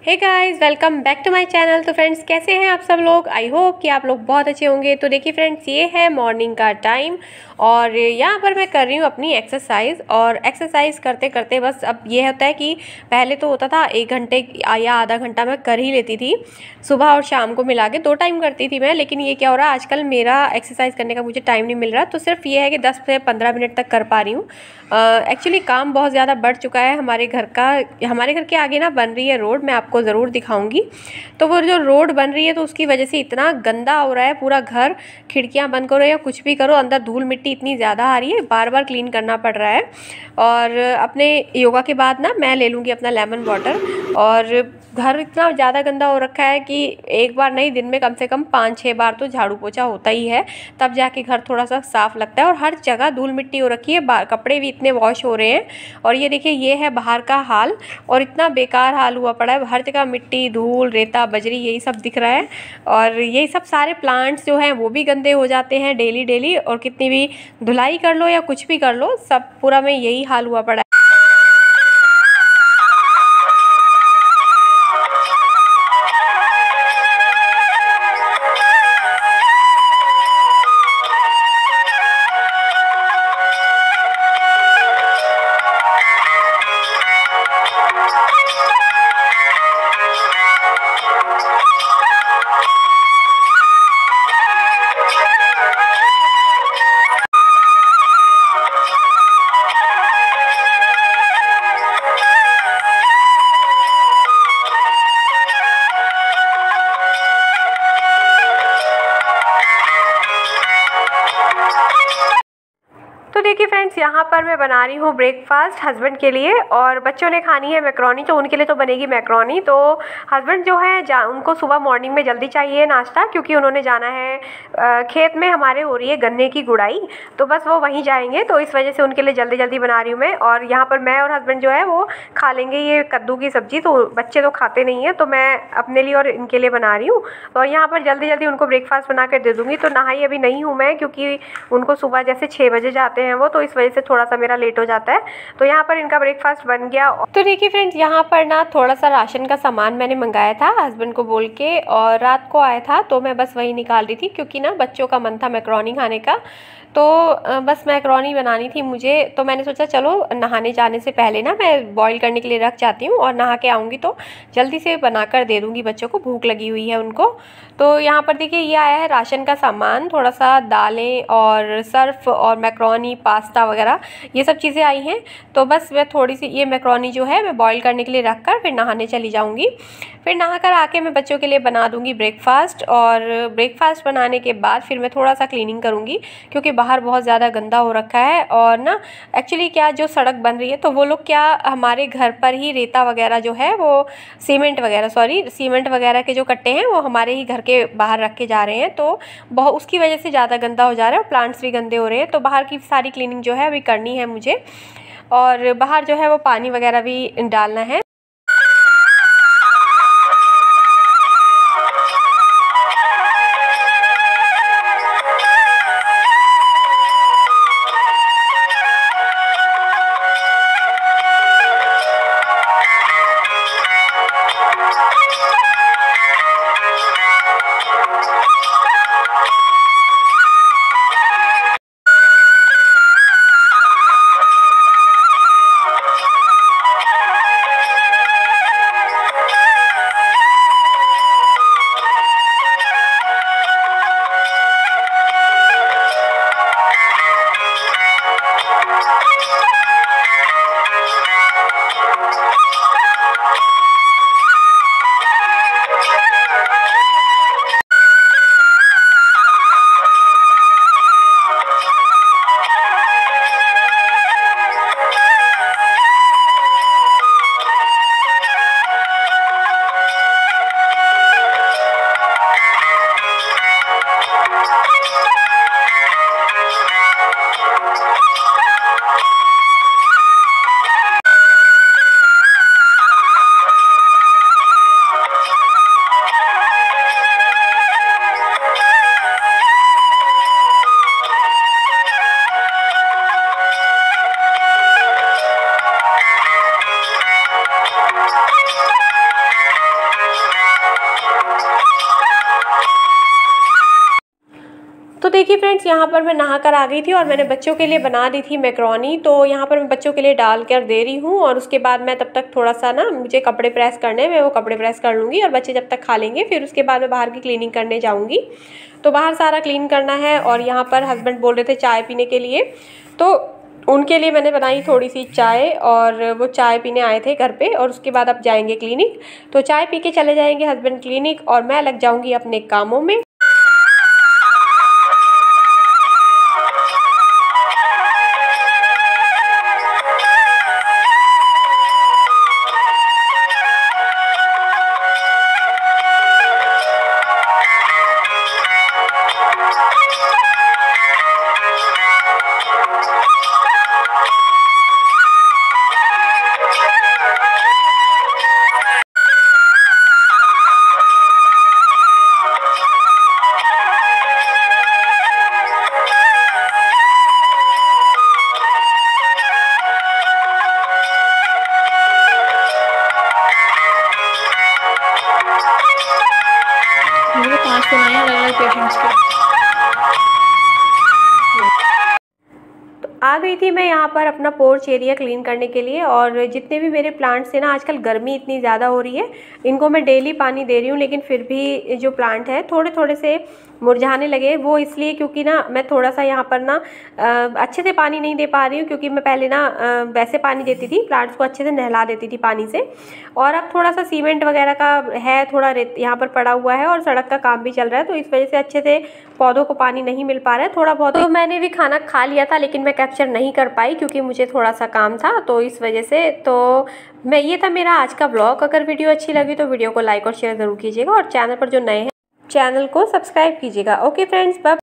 Hey guys, welcome back to my channel. तो friends, कैसे हैं आप सब लोग? आई होप कि आप लोग बहुत अच्छे होंगे। तो देखिए फ्रेंड्स, ये है मॉर्निंग का टाइम और यहाँ पर मैं कर रही हूँ अपनी एक्सरसाइज। और एक्सरसाइज करते करते बस अब ये होता है कि पहले तो होता था 1 घंटे या आधा घंटा मैं कर ही लेती थी, सुबह और शाम को मिला के 2 टाइम करती थी मैं। लेकिन ये क्या हो रहा है, आजकल मेरा एक्सरसाइज करने का मुझे टाइम नहीं मिल रहा, तो सिर्फ ये है कि 10 से 15 मिनट तक कर पा रही हूँ। एक्चुअली काम बहुत ज़्यादा बढ़ चुका है हमारे घर का। हमारे घर के आगे ना बन रही है रोड, मैं आपको ज़रूर दिखाऊंगी। तो वो जो रोड बन रही है तो उसकी वजह से इतना गंदा हो रहा है पूरा घर। खिड़कियां बंद करो या कुछ भी करो, अंदर धूल मिट्टी इतनी ज़्यादा आ रही है, बार बार क्लीन करना पड़ रहा है। और अपने योगा के बाद ना मैं ले लूँगी अपना लेमन वाटर। और घर इतना ज़्यादा गंदा हो रखा है कि एक बार नहीं, दिन में कम से कम 5-6 बार तो झाड़ू पोछा होता ही है, तब जाके घर थोड़ा सा साफ़ लगता है। और हर जगह धूल मिट्टी हो रखी है, कपड़े भी इतने वॉश हो रहे हैं। और ये देखिए, ये है बाहर का हाल और इतना बेकार हाल हुआ पड़ा है। हर जगह मिट्टी, धूल, रेता, बजरी यही सब दिख रहा है। और यही सब सारे प्लांट्स जो हैं वो भी गंदे हो जाते हैं डेली डेली। और कितनी भी धुलाई कर लो या कुछ भी कर लो, सब पूरा में यही हाल हुआ पड़ा है। तो देखिए फ्रेंड्स, यहाँ पर मैं बना रही हूँ ब्रेकफास्ट हस्बैंड के लिए। और बच्चों ने खानी है मैक्रोनी, तो उनके लिए तो बनेगी मैक्रोनी। तो हस्बैंड जो है उनको सुबह मॉर्निंग में जल्दी चाहिए नाश्ता, क्योंकि उन्होंने जाना है खेत में। हमारे हो रही है गन्ने की गुड़ाई, तो बस वो वहीं जाएंगे, तो इस वजह से उनके लिए जल्दी जल्दी बना रही हूँ मैं। और यहाँ पर मैं और हस्बैंड जो है वो खा लेंगे ये कद्दू की सब्ज़ी, तो बच्चे तो खाते नहीं हैं, तो मैं अपने लिए और इनके लिए बना रही हूँ। और यहाँ पर जल्दी जल्दी उनको ब्रेकफास्ट बना कर दे दूँगी। तो नहाई अभी नहीं हूँ मैं, क्योंकि उनको सुबह जैसे 6 बजे जाते हैं वो, तो इस वजह से थोड़ा सा मेरा लेट हो जाता है। तो यहाँ पर इनका ब्रेकफास्ट बन गया। तो देखिए फ्रेंड्स, यहाँ पर ना थोड़ा सा राशन का सामान मैंने मंगाया था हस्बैंड को बोल के, और रात को आया था, तो मैं बस वही निकाल रही थी, क्योंकि ना बच्चों का मन था मैक्रोनी खाने का। तो बस मैक्रोनी बनानी थी मुझे, तो मैंने सोचा चलो नहाने जाने से पहले ना मैं बॉईल करने के लिए रख जाती हूँ, और नहा के आऊँगी तो जल्दी से बनाकर दे दूँगी बच्चों को, भूख लगी हुई है उनको। तो यहाँ पर देखिए, ये आया है राशन का सामान, थोड़ा सा दालें और सर्फ और मैक्रोनी, पास्ता वगैरह ये सब चीज़ें आई हैं। तो बस मैं थोड़ी सी ये मैक्रोनी जो है मैं बॉईल करने के लिए रख कर फिर नहाने चली जाऊँगी। फिर नहा कर आके मैं बच्चों के लिए बना दूँगी ब्रेकफास्ट। और ब्रेकफास्ट बनाने के बाद फिर मैं थोड़ा सा क्लीनिंग करूँगी, क्योंकि बाहर बहुत ज़्यादा गंदा हो रखा है। और ना एक्चुअली क्या, जो सड़क बन रही है तो वो लोग क्या हमारे घर पर ही रेता वगैरह जो है वो सीमेंट वगैरह के जो कट्टे हैं वो हमारे ही घर के बाहर रख के जा रहे हैं। तो बहुत उसकी वजह से ज़्यादा गंदा हो जा रहा है और प्लांट्स भी गंदे हो रहे हैं। तो बाहर की सारी क्लीनिंग जो है अभी करनी है मुझे, और बाहर जो है वो पानी वगैरह भी डालना है। क्योंकि फ्रेंड्स यहाँ पर मैं नहा कर आ गई थी और मैंने बच्चों के लिए बना दी थी मैक्रोनी, तो यहाँ पर मैं बच्चों के लिए डाल कर दे रही हूँ। और उसके बाद मैं तब तक थोड़ा सा ना, मुझे कपड़े प्रेस करने, मैं वो कपड़े प्रेस कर लूँगी और बच्चे जब तक खा लेंगे फिर उसके बाद मैं बाहर की क्लीनिंग करने जाऊँगी। तो बाहर सारा क्लीन करना है। और यहाँ पर हस्बैंड बोल रहे थे चाय पीने के लिए, तो उनके लिए मैंने बनाई थोड़ी सी चाय, और वो चाय पीने आए थे घर पे। और उसके बाद अब जाएंगे क्लिनिक, तो चाय पी के चले जाएंगे हस्बैंड क्लिनिक और मैं लग जाऊंगी अपने कामों में। मेरे 5 तो नए अलग-अलग पेशेंट्स के। आ गई थी मैं यहाँ पर अपना पोर्च एरिया क्लीन करने के लिए। और जितने भी मेरे प्लांट्स हैं ना, आजकल गर्मी इतनी ज़्यादा हो रही है, इनको मैं डेली पानी दे रही हूँ, लेकिन फिर भी जो प्लांट है थोड़े थोड़े से मुरझाने लगे। वो इसलिए क्योंकि ना मैं थोड़ा सा यहाँ पर ना अच्छे से पानी नहीं दे पा रही हूँ, क्योंकि मैं पहले ना वैसे पानी देती थी, प्लांट्स को अच्छे से नहला देती थी पानी से। और अब थोड़ा सा सीमेंट वगैरह का है, थोड़ा रेत यहाँ पर पड़ा हुआ है और सड़क का काम भी चल रहा है, तो इस वजह से अच्छे से पौधों को पानी नहीं मिल पा रहा है। थोड़ा बहुत तो मैंने भी खाना खा लिया था, लेकिन मैं कैप्चर नहीं कर पाई क्योंकि मुझे थोड़ा सा काम था, तो इस वजह से। तो ये था मेरा आज का ब्लॉग। अगर वीडियो अच्छी लगी तो वीडियो को लाइक और शेयर ज़रूर कीजिएगा, और चैनल पर जो नए हैं चैनल को सब्सक्राइब कीजिएगा। Okay friends, bye.